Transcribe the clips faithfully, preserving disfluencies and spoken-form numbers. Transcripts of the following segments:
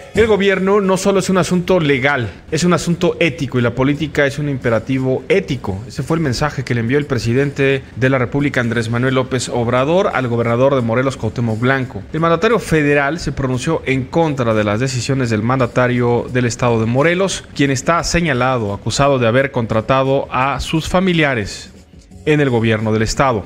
El gobierno no solo es un asunto legal, es un asunto ético y la política es un imperativo ético. Ese fue el mensaje que le envió el presidente de la República, Andrés Manuel López Obrador, al gobernador de Morelos, Cuauhtémoc Blanco. El mandatario federal se pronunció en contra de las decisiones del mandatario del estado de Morelos, quien está señalado, acusado de haber contratado a sus familiares en el gobierno del estado.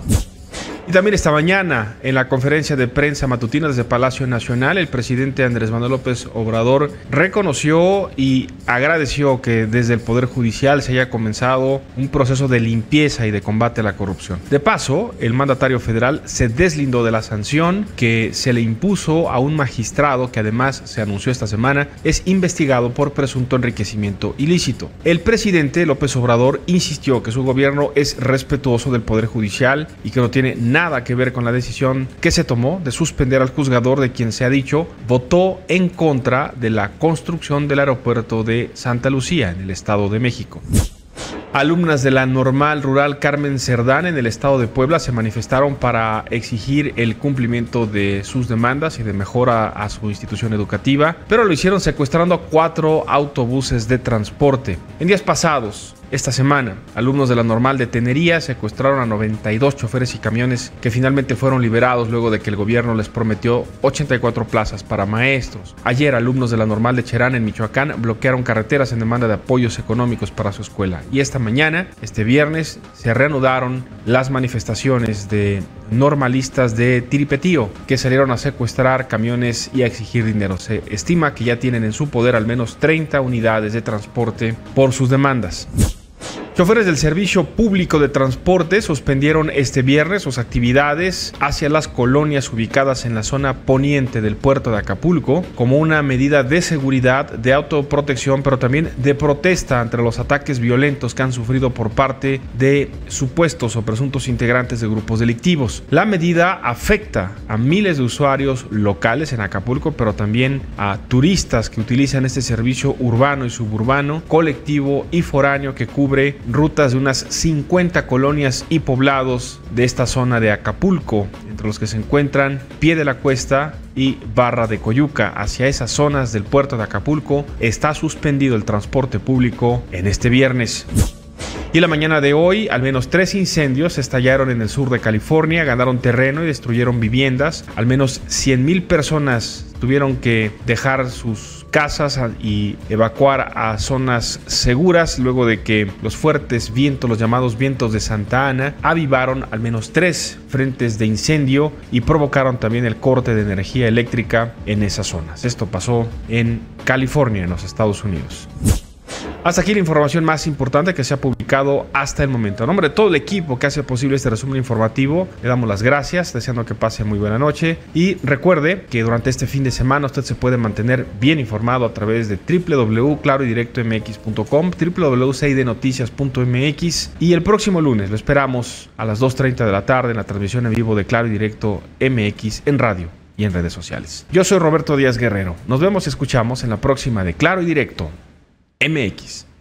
Y también esta mañana, en la conferencia de prensa matutina desde Palacio Nacional, el presidente Andrés Manuel López Obrador reconoció y agradeció que desde el Poder Judicial se haya comenzado un proceso de limpieza y de combate a la corrupción. De paso, el mandatario federal se deslindó de la sanción que se le impuso a un magistrado que además se anunció esta semana es investigado por presunto enriquecimiento ilícito. El presidente López Obrador insistió que su gobierno es respetuoso del Poder Judicial y que no tiene nada nada que ver con la decisión que se tomó de suspender al juzgador de quien se ha dicho votó en contra de la construcción del aeropuerto de Santa Lucía en el Estado de México. Alumnas de la Normal Rural Carmen Cerdán en el estado de Puebla se manifestaron para exigir el cumplimiento de sus demandas y de mejora a su institución educativa, pero lo hicieron secuestrando a cuatro autobuses de transporte. En días pasados, esta semana, alumnos de la Normal de Tenería secuestraron a noventa y dos choferes y camiones que finalmente fueron liberados luego de que el gobierno les prometió ochenta y cuatro plazas para maestros. Ayer, alumnos de la Normal de Cherán en Michoacán bloquearon carreteras en demanda de apoyos económicos para su escuela. Y esta mañana, este viernes, se reanudaron las manifestaciones de normalistas de Tiripetío que salieron a secuestrar camiones y a exigir dinero. Se estima que ya tienen en su poder al menos treinta unidades de transporte por sus demandas. Choferes del Servicio Público de Transporte suspendieron este viernes sus actividades hacia las colonias ubicadas en la zona poniente del puerto de Acapulco como una medida de seguridad, de autoprotección, pero también de protesta ante los ataques violentos que han sufrido por parte de supuestos o presuntos integrantes de grupos delictivos. La medida afecta a miles de usuarios locales en Acapulco, pero también a turistas que utilizan este servicio urbano y suburbano, colectivo y foráneo que cubre rutas de unas cincuenta colonias y poblados de esta zona de Acapulco, entre los que se encuentran Pie de la Cuesta y Barra de Coyuca. Hacia esas zonas del puerto de Acapulco está suspendido el transporte público en este viernes. Y la mañana de hoy, al menos tres incendios estallaron en el sur de California, ganaron terreno y destruyeron viviendas. Al menos cien mil personas tuvieron que dejar sus casas y evacuar a zonas seguras luego de que los fuertes vientos, los llamados vientos de Santa Ana, avivaron al menos tres frentes de incendio y provocaron también el corte de energía eléctrica en esas zonas. Esto pasó en California, en los Estados Unidos. Hasta aquí la información más importante que se ha publicado hasta el momento. En nombre de todo el equipo que hace posible este resumen informativo, le damos las gracias, deseando que pase muy buena noche. Y recuerde que durante este fin de semana usted se puede mantener bien informado a través de doble u doble u doble u punto claro y directo m x punto com, doble u doble u doble u punto c i d noticias punto m x. Y el próximo lunes lo esperamos a las dos treinta de la tarde en la transmisión en vivo de Claro y Directo M X en radio y en redes sociales. Yo soy Roberto Díaz Guerrero. Nos vemos y escuchamos en la próxima de Claro y Directo M X.